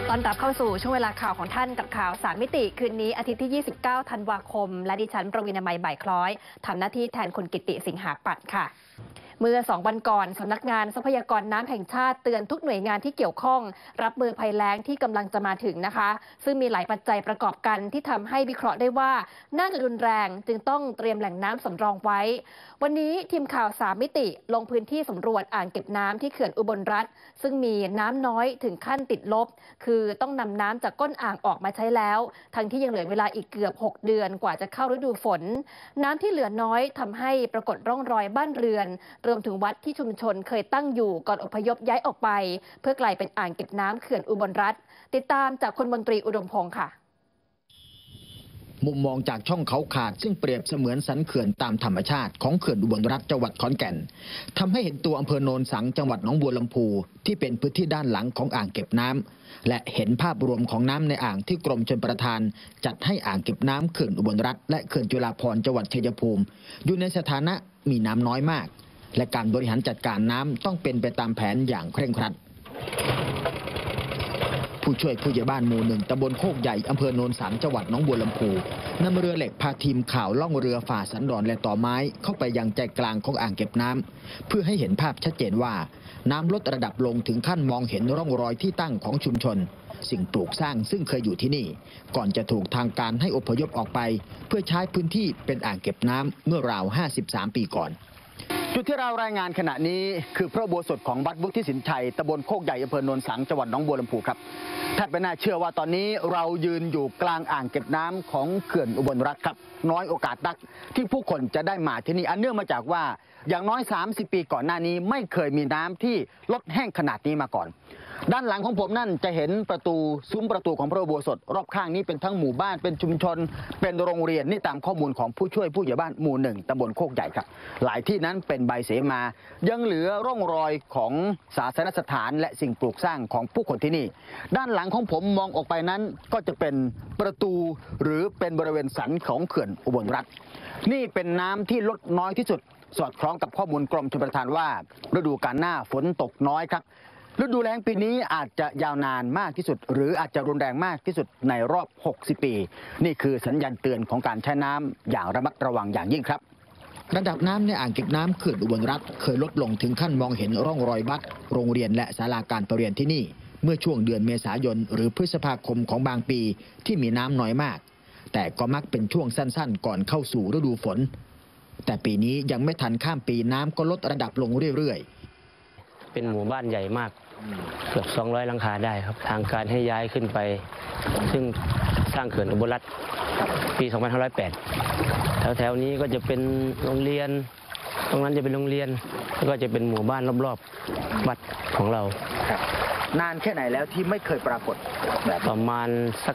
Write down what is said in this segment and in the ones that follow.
ต้อนรับเข้าสู่ช่วงเวลาข่าวของท่านกับข่าว3 มิติคืนนี้อาทิตย์ที่ 29 ธันวาคมและดิฉันประวินามัยบ่ายคล้อยทำหน้าที่แทนคุณกิติสิงหาปัตย์ค่ะเมื่อ2 วันก่อนสำนักงานทรัพยากรน้ำแห่งชาติเตือนทุกหน่วยงานที่เกี่ยวข้องรับมือภัยแล้งที่กำลังจะมาถึงนะคะซึ่งมีหลายปัจจัยประกอบกันที่ทำให้วิเคราะห์ได้ว่าน่าจะรุนแรงจึงต้องเตรียมแหล่งน้ำสำรองไว้วันนี้ทีมข่าว3 มิติลงพื้นที่สำรวจอ่างเก็บน้ำที่เขื่อนอุบลรัตน์ซึ่งมีน้ำน้อยถึงขั้นติดลบคือต้องนำน้ำจากก้นอ่างออกมาใช้แล้วทั้งที่ยังเหลือเวลาอีกเกือบ6 เดือนกว่าจะเข้าฤดูฝนน้ำที่เหลือน้อยทำให้ปรากฏร่องรอยบ้านเรือนรวมถึงวัดที่ชุมชนเคยตั้งอยู่ก่อนอพยพย้ายออกไปเพื่อกลายเป็นอ่างเก็บน้ำเขื่อนอุบลรัตน์ติดตามจากคุณมนตรีอุดมพงษ์ค่ะมุมมองจากช่องเขาขาดซึ่งเปรียบเสมือนสันเขื่อนตามธรรมชาติของเขื่อนอุบลรัตน์จังหวัดขอนแก่นทำให้เห็นตัวอำเภอโนนสังจังหวัดหนองบัวลำพูที่เป็นพื้นที่ด้านหลังของอ่างเก็บน้ำและเห็นภาพรวมของน้ำในอ่างที่กรมชลประทานจัดให้อ่างเก็บน้ำเขื่อนอุบลรัตน์และเขื่อนจุฬาภรณ์จังหวัดชัยภูมิอยู่ในสถานะมีน้ำน้อยมากและการบริหารจัดการน้ำต้องเป็นไปตามแผนอย่างเคร่งครัดผู้ช่วยผู้ใหญ่บ้านหมู่1ตำบลโคกใหญ่อำเภอโนนสังจังหวัดหนองบัวลำพูนำเรือเหล็กพาทีมข่าวล่องเรือฝ่าสันดอนและต่อไม้เข้าไปยังใจกลางของอ่างเก็บน้ำเพื่อให้เห็นภาพชัดเจนว่าน้ำลดระดับลงถึงขั้นมองเห็นร่องรอยที่ตั้งของชุมชนสิ่งปลูกสร้างซึ่งเคยอยู่ที่นี่ก่อนจะถูกทางการให้อพยพออกไปเพื่อใช้พื้นที่เป็นอ่างเก็บน้ำเมื่อราว53 ปีก่อนจุดที่เรารายงานขณะนี้คือพระอุโบสถของวัดวุฒิสินชัยตำบลโคกใหญ่อำเภอโนนสังจังหวัดหนองบัวลำพูครับแทบไม่น่าเชื่อว่าตอนนี้เรายืนอยู่กลางอ่างเก็บน้ำของเขื่อนอุบลรัตน์ครับน้อยโอกาสนักที่ผู้คนจะได้มาที่นี่อันเนื่องมาจากว่าอย่างน้อย30 ปีก่อนหน้านี้ไม่เคยมีน้ำที่ลดแห้งขนาดนี้มาก่อนด้านหลังของผมนั่นจะเห็นซุ้มประตูของพระอุโบสถรอบข้างนี้เป็นทั้งหมู่บ้านเป็นชุมชนเป็นโรงเรียนนี่ตามข้อมูลของผู้ช่วยผู้ใหญ่บ้านหมู่1ตำบลโคกใหญ่ครับหลายที่นั้นเป็นใบเสมายังเหลือร่องรอยของศาสนสถานและสิ่งปลูกสร้างของผู้คนที่นี่ด้านหลังของผมมองออกไปนั้นก็จะเป็นประตูหรือเป็นบริเวณสันของเขื่อนอุบลรัตน์นี่เป็นน้ำที่ลดน้อยที่สุดสอดคล้องกับข้อมูลกรมชลประทานว่าฤดูกาลหน้าฝนตกน้อยครับฤดูแล้งปีนี้อาจจะยาวนานมากที่สุดหรืออาจจะรุนแรงมากที่สุดในรอบ60 ปีนี่คือสัญญาณเตือนของการใช้น้ำอย่างระมัดระวังอย่างยิ่งครับระดับน้ำในอ่างเก็บน้ำเขื่อนอุบลรัตน์เคยลดลงถึงขั้นมองเห็นร่องรอยวัดโรงเรียนและศาลาการประเรียนที่นี่เมื่อช่วงเดือนเมษายนหรือพฤษภาคมของบางปีที่มีน้ำน้อยมากแต่ก็มักเป็นช่วงสั้นๆก่อนเข้าสู่ฤดูฝนแต่ปีนี้ยังไม่ทันข้ามปีน้ำก็ลดระดับลงเรื่อยๆเป็นหมู่บ้านใหญ่มากเกือบ200 หลังคาได้ครับทางการให้ย้ายขึ้นไปซึ่งสร้างเขื่อนอุบลรัตน์ปี 2508 แถวๆนี้ก็จะเป็นโรงเรียนตรงนั้นจะเป็นโรงเรียนแล้วก็จะเป็นหมู่บ้านรอบๆวัดของเรานานแค่ไหนแล้วที่ไม่เคยปรากฏแบบประมาณสัก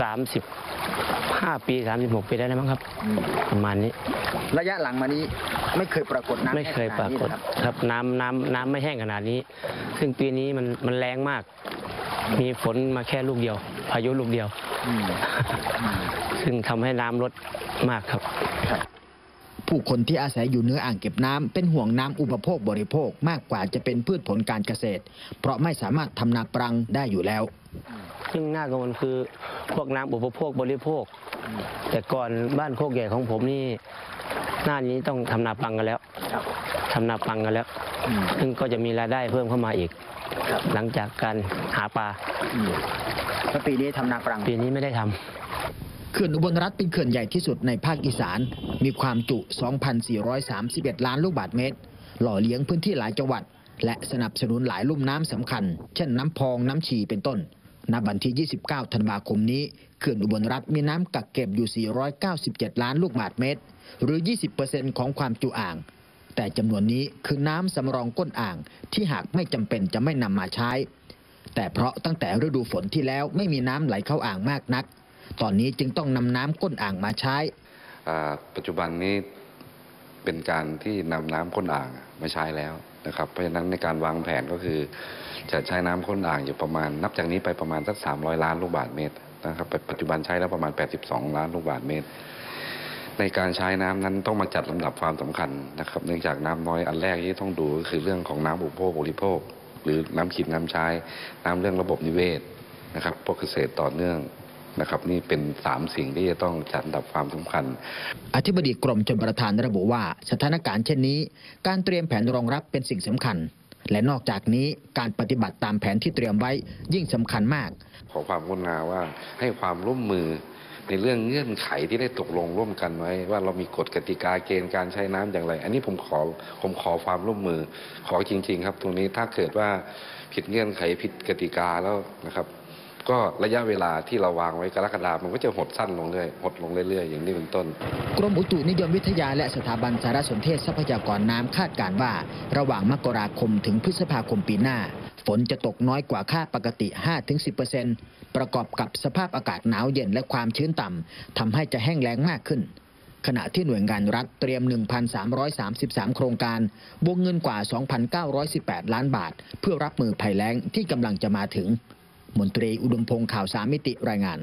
35 ปี 36 ปีได้แล้วมั้งครับประมาณนี้ระยะหลังมานี้ไม่เคยปรากฏน้ำไม่เคยปรากฏครับน้ำไม่แห้งขนาดนี้ซึ่งปีนี้มันแรงมากมีฝนมาแค่ลูกเดียวพายุลูกเดียวซึ่งทำให้น้ำลดมากครับผู้คนที่อาศัยอยู่เนื้ออ่างเก็บน้ำเป็นห่วงน้ำอุปโภคบริโภคมากกว่าจะเป็นพืชผลการเกษตรเพราะไม่สามารถทำนาปรังได้อยู่แล้วซึ่งน่ากังวลคือพวกน้ำอุปโภคบริโภคแต่ก่อนบ้านโคกใหญ่ของผมนี่หน้านี้ต้องทำนาปรังกันแล้วซึ่งก็จะมีรายได้เพิ่มเข้ามาอีกหลังจากการหาปลาแล้วปีนี้ทำนาปรังปีนี้ไม่ได้ทำเขื่อนอุบลรัตน์เป็นเขื่อนใหญ่ที่สุดในภาคอีสานมีความจุ 2,431 ล้านลูกบาศก์เมตรหล่อเลี้ยงพื้นที่หลายจังหวัดและสนับสนุนหลายลุ่มน้ำสำคัญเช่นน้ำพองน้ำฉีเป็นต้นณ วันที่ 29 ธันวาคมนี้เขื่อนอุบลรัตน์มีน้ำกักเก็บอยู่ 497 ล้านลูกบาศก์เมตรหรือ 20% ของความจุอ่างแต่จำนวนนี้คือน้ำสำรองก้นอ่างที่หากไม่จำเป็นจะไม่นำมาใช้แต่เพราะตั้งแต่ฤดูฝนที่แล้วไม่มีน้ำไหลเข้าอ่างมากนักตอนนี้จึงต้องนำน้ำก้นอ่างมาใช้ปัจจุบันนี้เป็นการที่นำน้ำก้นอ่างมาใช้แล้วนะครับเพราะฉะนั้นในการวางแผนก็คือจะใช้น้ำก้นอ่างอยู่ประมาณนับจากนี้ไปประมาณสัก300 ล้านลูกบาศก์เมตรนะครับปัจจุบันใช้แล้วประมาณ82 ล้านลูกบาศก์เมตรในการใช้น้ำนั้นต้องมาจัดลำดับความสำคัญนะครับเนื่องจากน้ำน้อยอันแรกที่ต้องดูก็คือเรื่องของน้ำอุปโภคบริโภคหรือน้ำกินน้ำใช้น้ำเรื่องระบบนิเวศนะครับพวกเกษตรต่อเนื่องนะครับนี่เป็น3สิ่งที่จะต้องจัดอันดับความสำคัญอธิบดีกรมชลประทานระบุว่าสถานการณ์เช่นนี้การเตรียมแผนรองรับเป็นสิ่งสำคัญและนอกจากนี้การปฏิบัติตามแผนที่เตรียมไว้ยิ่งสำคัญมากขอความกรุณาว่าให้ความร่วมมือในเรื่องเงื่อนไขที่ได้ตกลงร่วมกันไว้ว่าเรามีกฎกติกาเกณฑ์การใช้น้ำอย่างไรอันนี้ผมขอความร่วมมือขอจริงๆครับตรงนี้ถ้าเกิดว่าผิดเงื่อนไขผิดกติกาแล้วนะครับก็ระยะเวลาที่เราวางไว้กรกฎาคมมันก็จะหดสั้นลงเรื่อยหดลงเรื่อยๆอย่างนี้เป็นต้นกรมอุตุนิยมวิทยาและสถาบันสารสนเทศทรัพยากรน้ำคาดการณ์ว่าระหว่างมกราคมถึงพฤษภาคมปีหน้าฝนจะตกน้อยกว่าค่าปกติ 5-10% ประกอบกับสภาพอากาศหนาวเย็นและความชื้นต่ำทำให้จะแห้งแล้งมากขึ้นขณะที่หน่วยงานรัฐเตรียม 1,333 โครงการวงเงินกว่า 2,918 ล้านบาทเพื่อรับมือภัยแล้งที่กำลังจะมาถึงมนตรีอุดมพงษ์ข่าว3มิติรายงาน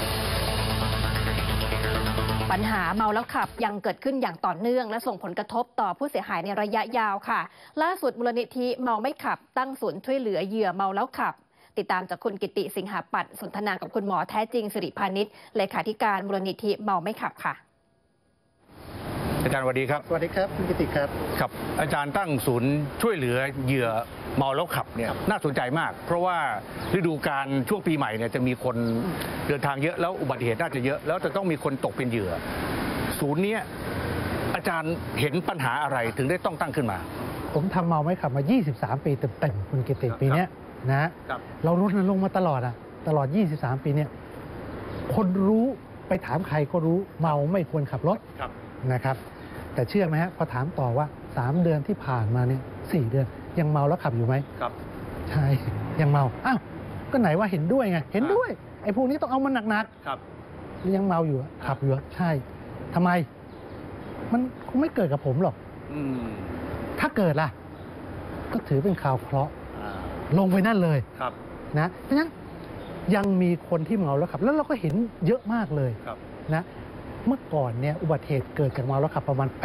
ปัญหาเมาแล้วขับยังเกิดขึ้นอย่างต่อเนื่องและส่งผลกระทบต่อผู้เสียหายในระยะยาวค่ะล่าสุดมูลนิธิเมาไม่ขับตั้งศูนย์ช่วยเหลือเหยื่อเมาแล้วขับติดตามจากคุณกิติสิงหาปัตย์สนทนากับคุณหมอแท้จริงสิริพานิชเลขาธิการมูลนิธิเมาไม่ขับค่ะอาจารย์สวัสดีครับสวัสดีครับคุณกิติครับครับอาจารย์ตั้งศูนย์ช่วยเหลือเหยื่อเมาแล้วขับเนี่ยน่าสนใจมากเพราะว่าฤดูกาลช่วงปีใหม่เนี่ยจะมีคนเดินทางเยอะแล้วอุบัติเหตุน่าจะเยอะแล้วจะต้องมีคนตกเป็นเหยื่อศูนย์นี้อาจารย์เห็นปัญหาอะไรถึงได้ต้องตั้งขึ้นมาผมทำเมาไม่ขับมา23 ปีเต็มๆคุณกิติปีนี้นะเราลดลงมาตลอดตลอด23 ปีเนี่ยคนรู้ไปถามใครก็รู้เมาไม่ควรขับรถนะครับแต่เชื่อไหมฮะพอถามต่อว่า3 เดือนที่ผ่านมาเนี่ย4 เดือนยังเมาแล้วขับอยู่ไหมครับใช่ยังเมาอ้าวก็ไหนว่าเห็นด้วยไงเห็นด้วยไอ้พวกนี้ต้องเอามันหนักๆครับยังเมาอยู่ขับอยู่ใช่ทำไมมันคงไม่เกิดกับผมหรอกถ้าเกิดล่ะก็ถือเป็นข่าวเคราะห์ลงไปนั่นเลยนะเพราะฉะนั้นยังมีคนที่เมาแล้วขับแล้วเราก็เห็นเยอะมากเลยนะเมื่อก่อนเนี่ยอุบัติเหตุเกิดจากเมาแล้วขับประมาณ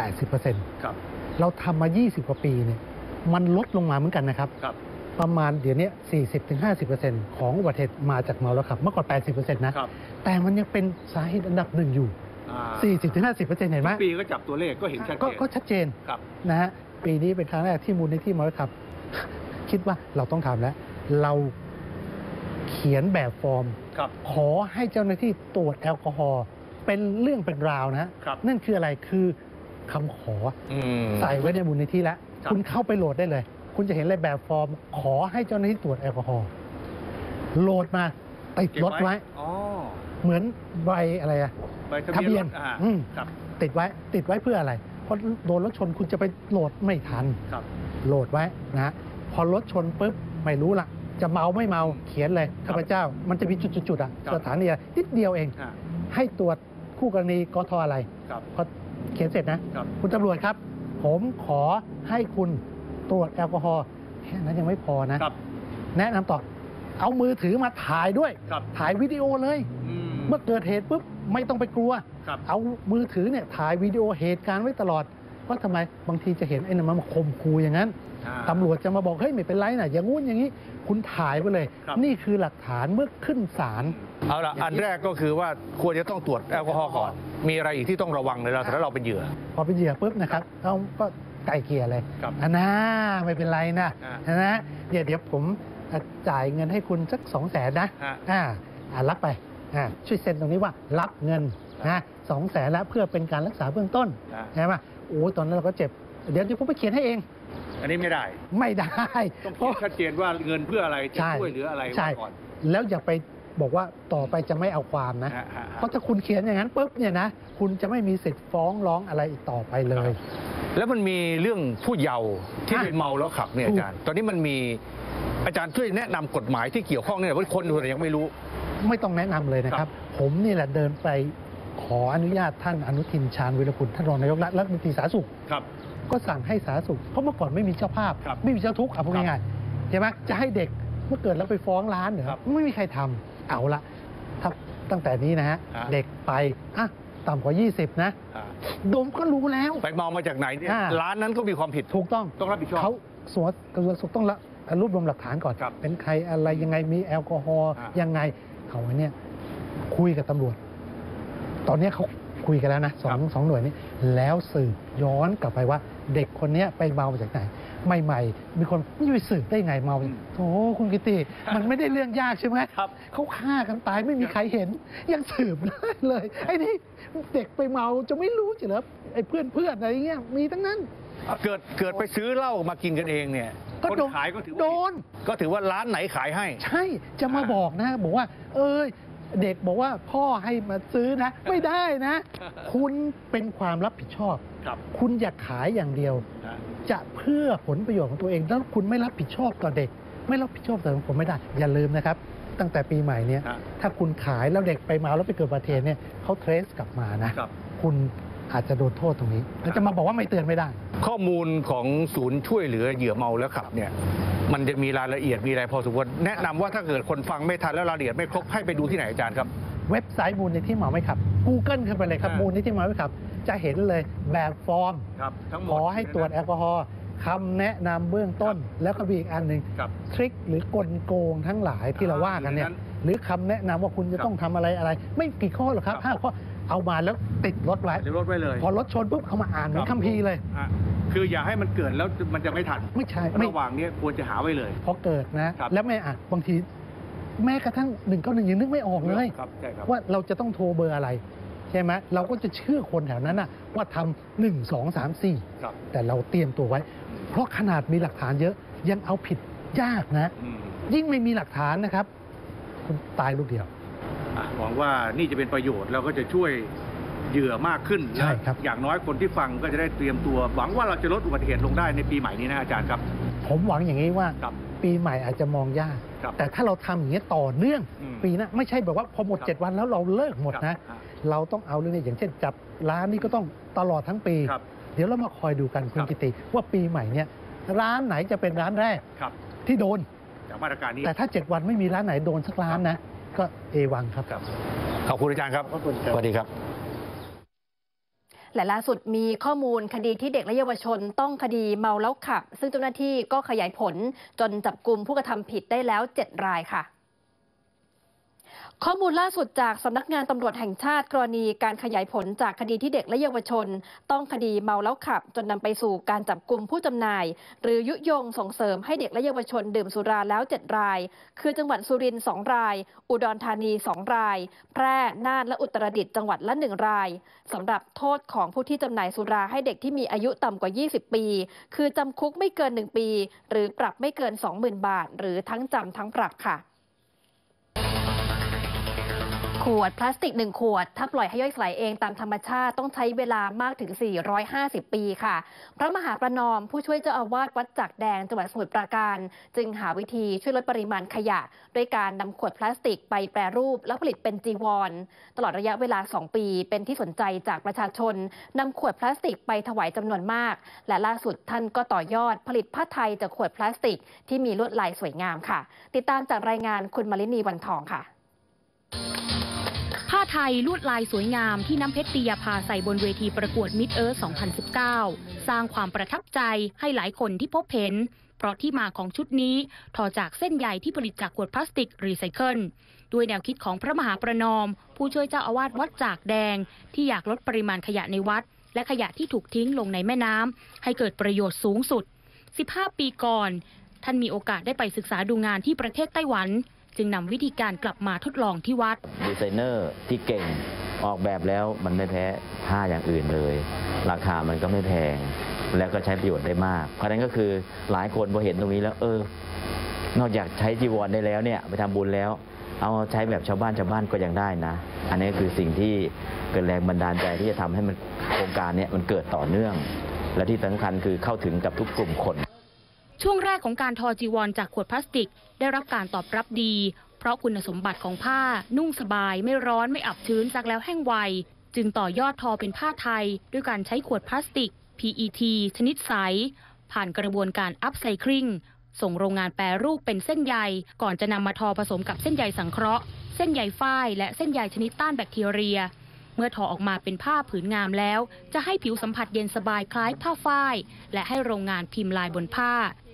80% เราทำมา20 กว่าปีเนี่ยมันลดลงมาเหมือนกันนะครับประมาณเดี๋ยวนี้ 40-50% ของอุบัติเหตุมาจากเมาแล้วขับเมื่อก่อน 80% นะแต่มันยังเป็นสาเหตุอันดับหนึ่งอยู่ 40-50% เห็นไหมปีก็จับตัวเลขก็เห็นชัดเจนก็ชัดเจนนะฮะปีนี้เป็นครั้งแรกที่มูลนิธิเมาแล้วขับคิดว่าเราต้องทำแล้วเราเขียนแบบฟอร์มขอให้เจ้าหน้าที่ตรวจแอลกอฮอล์เป็นเรื่องเป็นราวนะนั่นคืออะไรคือคำขอใส่ไว้ในมูลนิธิแล้วคุณเข้าไปโหลดได้เลยคุณจะเห็นเลยแบบฟอร์มขอให้เจ้าหน้าที่ตรวจแอลกอฮอล์โหลดมาติดรถไว้เหมือนใบอะไรทะเบียนติดไว้เพื่ออะไรเพราะโดนรถชนคุณจะไปโหลดไม่ทันโหลดไว้นะพอรถชนปุ๊บไม่รู้ละจะเมาไม่เมาเขียนเลยข้าพเจ้ามันจะมีจุดๆสถานีนิดเดียวเองให้ตรวจคู่กรณีกทอะไรพอเขียนเสร็จนะคุณตำรวจครับผมขอให้คุณตรวจแอลกอฮอล์แค่นั้นยังไม่พอนะแนะนำต่อเอามือถือมาถ่ายด้วยถ่ายวิดีโอเลยเมื่อเกิดเหตุปุ๊บไม่ต้องไปกลัวเอามือถือเนี่ยถ่ายวิดีโอเหตุการณ์ไว้ตลอดเพราะทำไมบางทีจะเห็นไอ้นั่นมาข่มขู่อย่างนั้นตำรวจจะมาบอกเฮ้ยไม่เป็นไรนะอย่างงู้นอย่างนี้คุณถ่ายไปเลยนี่คือหลักฐานเมื่อขึ้นศาลเอาละอันแรกก็คือว่าควรจะต้องตรวจแอลกอฮอล์ก่อนมีอะไรอีกที่ต้องระวังในเราถ้าเราเป็นเหยื่อพอเป็นเหยื่อปุ๊บนะครับเราก็ไกลเกลี่ยเลยไม่เป็นไรนะเดี๋ยวผมจ่ายเงินให้คุณสัก200,000นะรับไปช่วยเซ็นตรงนี้ว่ารับเงินนะ200,000แล้วเพื่อเป็นการรักษาเบื้องต้นใช่ไหมโอ้ตอนนั้นเราก็เจ็บเดี๋ยวผมไปเขียนให้เองอันนี้ไม่ได้ต้องเขียนชัดเจนว่าเงินเพื่ออะไรจะช่วยเหลืออะไรก่อนแล้วอย่าไปบอกว่าต่อไปจะไม่เอาความนะเพราะถ้าคุณเขียนอย่างนั้นปุ๊บเนี่ยนะคุณจะไม่มีสิทธิ์ฟ้องร้องอะไรอีกต่อไปเลยแล้วมันมีเรื่องผู้เยาว์ที่เป็นเมาแล้วขับเนี่ยอาจารย์ตอนนี้มันมีอาจารย์ช่วยแนะนำกฎหมายที่เกี่ยวข้องเนี่ยว่าคนยังไม่รู้ไม่ต้องแนะนำเลยนะครับผมนี่แหละเดินไปขออนุญาตท่านอนุทินชาญวีรกุลท่านรองนายกรัฐมนตรีสาธารณสุขก็สั่งให้สาธารณสุขเพราะเมื่อก่อนไม่มีเจ้าภาพไม่มีเจ้าทุกข์พูดง่ายๆใช่ไหมจะให้เด็กเมื่อเกิดแล้วไปฟ้องร้านเหรอไม่มีใครทำเอาละตั้งแต่นี้นะฮะเด็กไปต่ำกว่า20นะดมก็รู้แล้วไปเมามาจากไหนเนี่ยร้านนั้นก็มีความผิดถูกต้องรับผิดชอบเขากระทรวงสุขต้องรวบรวมหลักฐานก่อน เป็นใครอะไรยังไงมีแอลกอฮอล์ยังไงเอาไว้เนี่ยคุยกับตำรวจ ตอนนี้เขาคุยกันแล้วนะสองหน่วยนี้แล้วสืบย้อนกลับไปว่าเด็กคนนี้ไปเมาจากไหนใหม่ๆมีคนไม่ไปสืบได้ไงเมาโธ่คุณกิติมันไม่ได้เรื่องยากใช่ไหมเขาฆ่ากันตายไม่มีใครเห็นยังสืบได้เลยไอ้นี่เด็กไปเมาจะไม่รู้จิเหรอไอ้เพื่อนอะไรเงี้ยมีทั้งนั้นเกิดไปซื้อเหล้ามากินกันเองเนี่ยคนขายก็ถือว่าโดนก็ถือว่าร้านไหนขายให้ใช่จะมาบอกนะบอกว่าเด็กบอกว่าพ่อให้มาซื้อนะไม่ได้นะ คุณเป็นความรับผิดชอบคุณอยากขายอย่างเดียวจะเพื่อผลประโยชน์ของตัวเองแล้วคุณไม่รับผิดชอบต่อเด็กไม่รับผิดชอบต่อสังคมไม่ได้อย่าลืมนะครับตั้งแต่ปีใหม่เนี่ยถ้าคุณขายแล้วเด็กไปเมาแล้วไปเกิดอุบัติเหตุเนี่ยเขาเทรสกลับมานะคุณอาจจะโดนโทษตรงนี้แล้วจะมาบอกว่าไม่เตือนไม่ได้ข้อมูลของศูนย์ช่วยเหลือเหยื่อเมาแล้วขับเนี่ยมันจะมีรายละเอียดมีอะไรพอสมควรแนะนำว่าถ้าเกิดคนฟังไม่ทันแล้วรายละเอียดไม่ครบให้ไปดูที่ไหนอาจารย์ครับเว็บไซต์มูลนิธิเมาไม่ขับ Google ขึ้นไปเลยครับมูลนิธิเมาไม่ขับจะเห็นเลยแบบฟอร์มขอให้ตรวจแอลกอฮอล์คำแนะนำเบื้องต้นแล้วก็มีอีกอันหนึ่งทริคหรือกลโกงทั้งหลายที่เราว่ากันเนี่ยหรือคำแนะนำว่าคุณจะต้องทำอะไรไม่กี่ข้อหรอกครับ5 ข้อเอามาแล้วติดรถไว้เลยพอรถชนปุ๊บเอามาอ่านเหมือนคัมภีร์เลยคืออย่าให้มันเกิดแล้วมันจะไม่ทันไม่ใช่ระหว่างนี้ควรจะหาไว้เลยพอเกิดนะแล้วไม่บางทีแม้กระทั่ง191ยังนึกไม่ออกเลยว่าเราจะต้องโทรเบอร์อะไรใช่ไหมเราก็จะเชื่อคนแถวนั้นนะว่าทำ1 2 3 4แต่เราเตรียมตัวไว้เพราะขนาดมีหลักฐานเยอะยังเอาผิดยากนะยิ่งไม่มีหลักฐานนะครับคุณตายลูกเดียวหวังว่านี่จะเป็นประโยชน์เราก็จะช่วยเหยื่อมากขึ้นใช่ครับอย่างน้อยคนที่ฟังก็จะได้เตรียมตัวหวังว่าเราจะลดอุบัติเหตุลงได้ในปีใหม่นี้นะอาจารย์ครับผมหวังอย่างนี้ว่าปีใหม่อาจจะมองยากแต่ถ้าเราทำอย่างนี้ต่อเนื่องปีหน้าไม่ใช่แบบว่าพอหมด7 วันแล้วเราเลิกหมดนะเราต้องเอาเรื่องนี้อย่างเช่นจับร้านนี้ก็ต้องตลอดทั้งปีเดี๋ยวเรามาคอยดูกันคุณกิติว่าปีใหม่เนี่ยร้านไหนจะเป็นร้านแรกที่โดนจากมาตรการนี้แต่ถ้า7 วันไม่มีร้านไหนโดนสักร้านนะก็วังครับขอบคุณอาจารย์ครับสวัสดีครับและล่าสุดมีข้อมูลคดีที่เด็กและเยาวชนต้องคดีเมาแล้วขับซึ่งเจ้าหน้าที่ก็ขยายผลจนจับกุมผู้กระทำผิดได้แล้ว7 รายค่ะข้อมูลล่าสุดจากสำนักงานตำรวจแห่งชาติกรณีการขยายผลจากคดีที่เด็กและเยาวชนต้องคดีเมาแล้วขับจนนำไปสู่การจับกุมผู้จำหน่ายหรือยุยงส่งเสริมให้เด็กและเยาวชนดื่มสุราแล้ว7 รายคือจังหวัดสุรินทร์2 รายอุดรธานี2 รายแพร่น่านและอุตรดิตถ์จังหวัดละ1 รายสำหรับโทษของผู้ที่จำหน่ายสุราให้เด็กที่มีอายุต่ำกว่า20 ปีคือจำคุกไม่เกิน1 ปีหรือปรับไม่เกิน 20,000 บาทหรือทั้งจำทั้งปรับค่ะขวดพลาสติก1 ขวดถ้าปล่อยให้ย่อยสลายเองตามธรรมชาติต้องใช้เวลามากถึง450 ปีค่ะพระมหาประนอมผู้ช่วยเจ้าอาวาสวัดจักแดงจังหวัดสมุทรปราการจึงหาวิธีช่วยลดปริมาณขยะด้วยการนำขวดพลาสติกไปแปรรูปแล้วผลิตเป็นจีวรตลอดระยะเวลา2 ปีเป็นที่สนใจจากประชาชนนำขวดพลาสติกไปถวายจำนวนมากและล่าสุดท่านก็ต่อยอดผลิตผ้าไทยจากขวดพลาสติกที่มีลวดลายสวยงามค่ะติดตามจากรายงานคุณมลินีวันทองค่ะผ้าไทยลวดลายสวยงามที่น้ำเพชรตียาภาใส่บนเวทีประกวดมิสเอิร์ธ 2019 สร้างความประทับใจให้หลายคนที่พบเห็นเพราะที่มาของชุดนี้ทอจากเส้นใยที่ผลิตจากขวดพลาสติกรีไซเคิลด้วยแนวคิดของพระมหาประนอมผู้ช่วยเจ้าอาวาสวัดจากแดงที่อยากลดปริมาณขยะในวัดและขยะที่ถูกทิ้งลงในแม่น้ำให้เกิดประโยชน์สูงสุด 15 ปีก่อนท่านมีโอกาสได้ไปศึกษาดูงานที่ประเทศไต้หวันจึงนำวิธีการกลับมาทดลองที่วัดดีไซเนอร์ที่เก่งออกแบบแล้วมันไม่แพ้ผ้าอย่างอื่นเลยราคามันก็ไม่แพงแล้วก็ใช้ประโยชน์ได้มากเพราะฉะนั้นก็คือหลายคนพอเห็นตรงนี้แล้วนอกจากใช้จีวรได้แล้วเนี่ยไปทำบุญแล้วเอาใช้แบบชาวบ้านก็ยังได้นะอันนี้คือสิ่งที่เกิดแรงบันดาลใจที่จะทำให้มันโครงการนี้มันเกิดต่อเนื่องและที่สำคัญคือเข้าถึงกับทุกกลุ่มคนช่วงแรกของการทอจีวรจากขวดพลาสติกได้รับการตอบรับดีเพราะคุณสมบัติของผ้านุ่งสบายไม่ร้อนไม่อับชื้นซักแล้วแห้งไวจึงต่อยอดทอเป็นผ้าไทยด้วยการใช้ขวดพลาสติก PET ชนิดใสผ่านกระบวนการอัพไซคลิงส่งโรงงานแปรรูปเป็นเส้นใยก่อนจะนำมาทอผสมกับเส้นใยสังเคราะห์เส้นใยฝ้ายและเส้นใยชนิดต้านแบคทีเรียเมื่อทอออกมาเป็นผ้าผืนงามแล้วจะให้ผิวสัมผัสเย็นสบายคล้ายผ้าฝ้ายและให้โรงงานพิมพ์ลายบนผ้า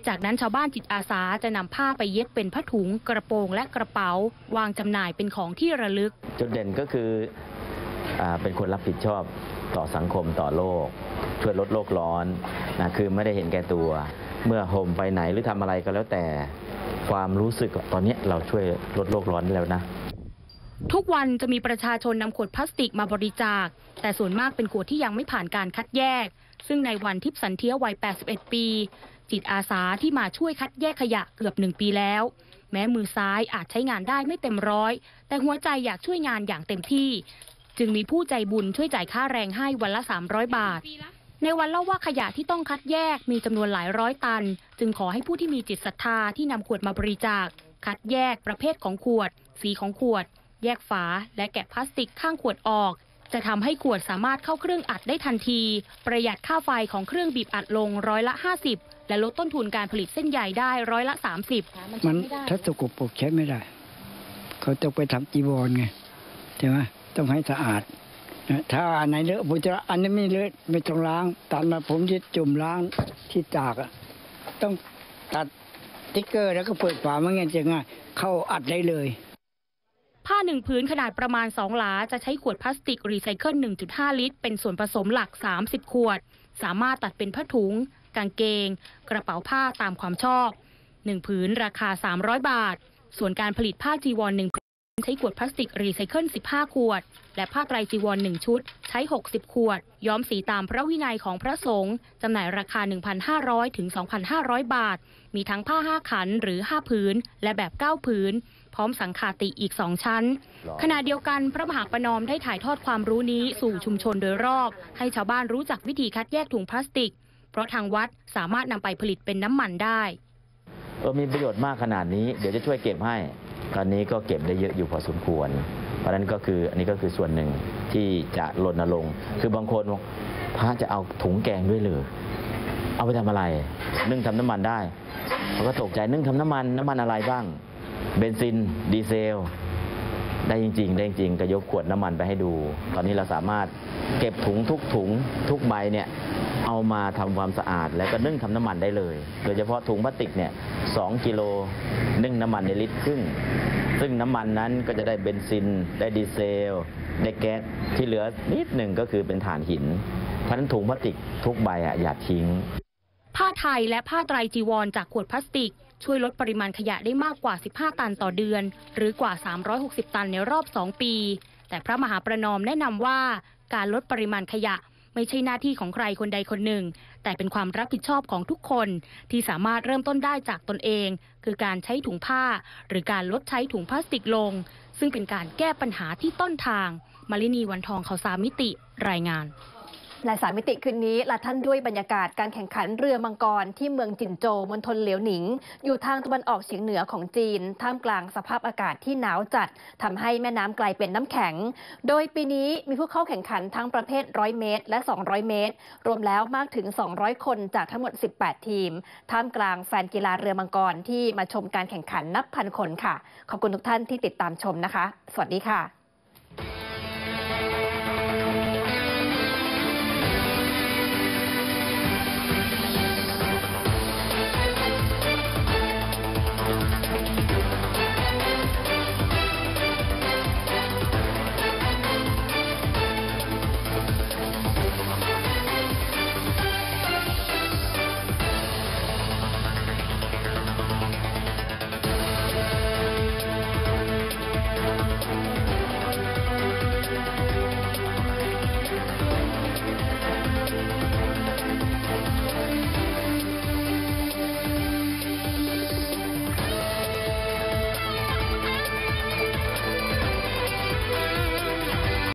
จากนั้นชาวบ้านจิตอาสาจะนำผ้าไปเย็บเป็นผ้าถุงกระโปรงและกระเป๋าวางจำหน่ายเป็นของที่ระลึกจุดเด่นก็คือเป็นคนรับผิดชอบต่อสังคมต่อโลกช่วยลดโลกร้อนนะคือไม่ได้เห็นแก่ตัวเมื่อห่มไปไหนหรือทำอะไรก็แล้วแต่ความรู้สึกตอนนี้เราช่วยลดโลกร้อนแล้วนะทุกวันจะมีประชาชนนำขวดพลาสติกมาบริจาคแต่ส่วนมากเป็นขวดที่ยังไม่ผ่านการคัดแยกซึ่งในวันทิพย์สันเทียวัย 81 ปีจิตอาสาที่มาช่วยคัดแยกขยะเกือบ1 ปีแล้วแม้มือซ้ายอาจใช้งานได้ไม่เต็มร้อยแต่หัวใจอยากช่วยงานอย่างเต็มที่จึงมีผู้ใจบุญช่วยจ่ายค่าแรงให้วันละ300 บาทในวันเล่าว่าขยะที่ต้องคัดแยกมีจำนวนหลายร้อยตันจึงขอให้ผู้ที่มีจิตศรัทธาที่นำขวดมาบริจาคคัดแยกประเภทของขวดสีของขวดแยกฝาและแกะพลาสติกข้างขวดออกจะทำให้ขวดสามารถเข้าเครื่องอัดได้ทันทีประหยัดค่าไฟของเครื่องบีบอัดลง50%และลดต้นทุนการผลิตเส้นใหญ่ได้30% มันถ้าสกปรกใช้ไม่ได้เขาต้องไปทำจีวรไงใช่ไหมต้องให้สะอาดถ้าอันไหนเลอะผมจะอันนี้ไม่เลอะไม่ต้องล้างตอนมาผมจะจุ่มล้างที่ตากต้องตัดติ๊กเกอร์แล้วก็เปิดฝามันจะง่ายเข้าอัดได้เลยผ้า1 ผืนขนาดประมาณ2 หลาจะใช้ขวดพลาสติกรีไซเคิล 1.5 ลิตรเป็นส่วนผสมหลัก30 ขวดสามารถตัดเป็นผ้าถุงกางเกงกระเป๋าผ้าตามความชอบ1 ผืนราคา300 บาทส่วนการผลิตผ้าจีวร1 ผืนใช้ขวดพลาสติกรีไซเคิล15 ขวดและผ้าไตรจีวร1 ชุดใช้60 ขวดย้อมสีตามพระวินัยของพระสงฆ์จำหน่ายราคา 1,500 ถึง 2,500 บาทมีทั้งผ้า5 ขันหรือ5 ผืนและแบบ9 ผืนพร้อมสังฆาติอีก2 ชั้นขณะเดียวกันพระมหาประนอมได้ถ่ายทอดความรู้นี้สู่ชุมชนโดยรอบให้ชาวบ้านรู้จักวิธีคัดแยกถุงพลาสติกเพราะทางวัดสามารถนำไปผลิตเป็นน้ำมันได้มีประโยชน์มากขนาดนี้เดี๋ยวจะช่วยเก็บให้ตอนนี้ก็เก็บได้เยอะอยู่พอสมควรเพราะนั้นก็คืออันนี้ก็คือส่วนหนึ่งที่จะรณรงค์คือบางคนพระจะเอาถุงแกงด้วยเลยเอาไปทำอะไรนึ่งทำน้ำมันได้เขาก็ตกใจนึ่งทำน้ำมันอะไรบ้างเบนซินดีเซลได้จริงก็ยกขวดน้ำมันไปให้ดูตอนนี้เราสามารถเก็บถุงทุกใบเนี่ยเอามาทำความสะอาดแล้วก็นึ่งทำน้ำมันได้เลยโดยเฉพาะถุงพลาสติกเนี่ย2 กิโลนึ่งน้ำมันในลิตรครึ่งซึ่งน้ำมันนั้นก็จะได้เบนซินได้ดีเซลได้แก๊สที่เหลือนิดหนึ่งก็คือเป็นถ่านหินเพราะฉะนั้นถุงพลาสติกทุกใบอย่าทิ้งผ้าไทยและผ้าไตรจีวรจากขวดพลาสติกช่วยลดปริมาณขยะได้มากกว่า15 ตันต่อเดือนหรือกว่า360 ตันในรอบ2 ปีแต่พระมหาประนอมแนะนำว่าการลดปริมาณขยะไม่ใช่หน้าที่ของใครคนใดคนหนึ่งแต่เป็นความรับผิดชอบของทุกคนที่สามารถเริ่มต้นได้จากตนเองคือการใช้ถุงผ้าหรือการลดใช้ถุงพลาสติกลงซึ่งเป็นการแก้ปัญหาที่ต้นทางมาลินีวันทองข่าว3 มิติรายงานและ3 มิติคืนนี้ลาท่านด้วยบรรยากาศการแข่งขันเรือมังกรที่เมืองจินโจวมณฑลเหลียวหนิงอยู่ทางตะวันออกเฉียงเหนือของจีนท่ามกลางสภาพอากาศที่หนาวจัดทำให้แม่น้ำกลายเป็นน้ำแข็งโดยปีนี้มีผู้เข้าแข่งขันทั้งประเภท100 เมตรและ200 เมตรรวมแล้วมากถึง200 คนจากทั้งหมด18 ทีมท่ามกลางแฟนกีฬาเรือมังกรที่มาชมการแข่งขันนับพันคนค่ะขอบคุณทุกท่านที่ติดตามชมนะคะสวัสดีค่ะ